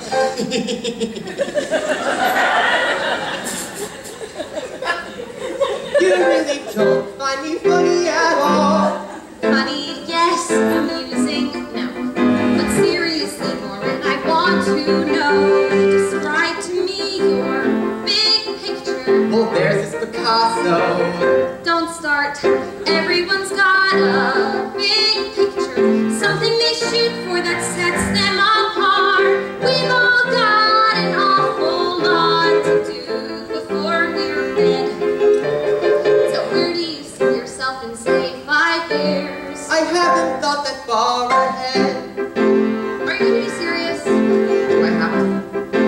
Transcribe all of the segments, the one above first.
You really don't find me funny at all. Funny, yes. Amusing, no. But seriously, Lauren, I want to know. Describe to me your big picture. Well, there's this Picasso. Don't start. Everyone's got a big picture. Something they shoot for that sets them apart. We've all got an awful lot to do before we're dead. So where do you see yourself in, say, 5 years? I haven't thought that far ahead. Are you gonna be serious? Do I have to?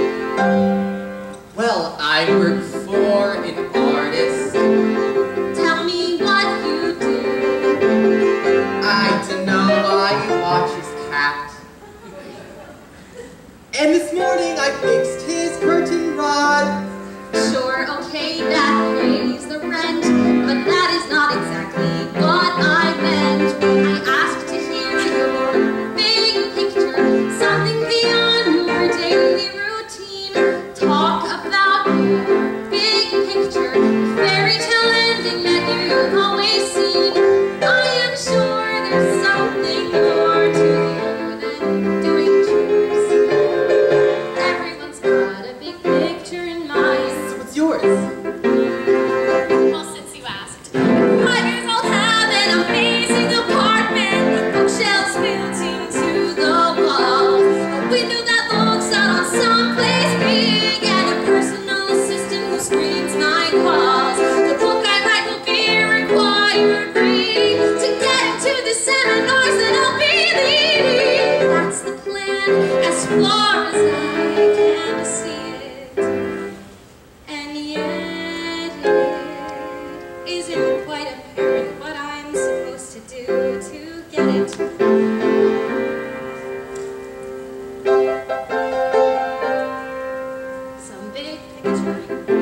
Well, I work for an artist. Tell me what you do. I don't know, I watch his cat. And this morning I fixed his curtain rod. Sure, okay, that pays the rent, but that is not exactly what I meant when I asked to hear your big picture, something beyond your daily routine. Talk about your big picture, fairy tale ending that you've always seen. I am sure there's something more to you than doing chores. Everyone's got a big picture in mind. So what's yours? Well, since you asked, 5 years old, have an amazing apartment with bookshelves built into the walls, a window that looks out on someplace big, and a personal assistant who screens my calls. The book I write will be required reading to get to the seminars that I'll be leading. That's the plan as far as I can see it. And yet it isn't quite apparent what I'm supposed to do to get it. Some big picture.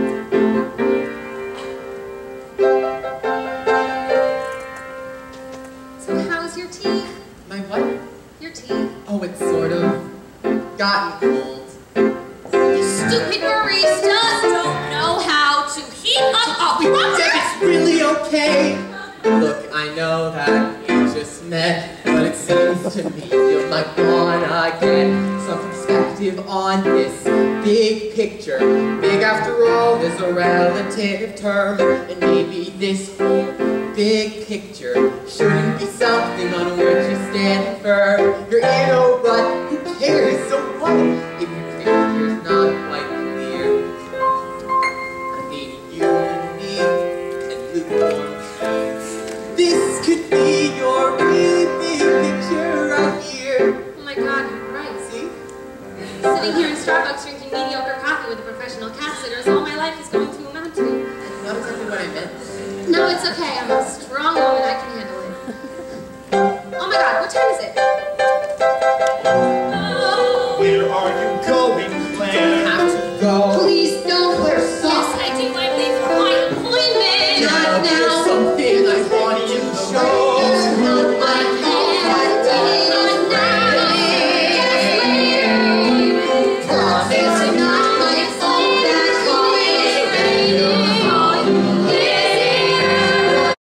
So how's your tea? My what? Your tea. Oh, it's sort of gotten cold. You stupid baristas don't know how to heat up a proper... Deb, it's really okay. Look, I know that you just met, but it seems to me you might wanna get some perspective on this big picture. Big, after all, is a relative term, and maybe this whole big picture shouldn't be something on which you stand firm. You're in a rut, who cares? So what if your picture's not quite clear? I mean, you and me and lukewarm. This could be your really big picture right here. Oh my god, you're right. See? Sitting here in Starbucks drinking mediocre coffee with a professional cat sitter is all my life is going to amount to. Not exactly what I meant. No, it's okay. I'm a strong woman. I can handle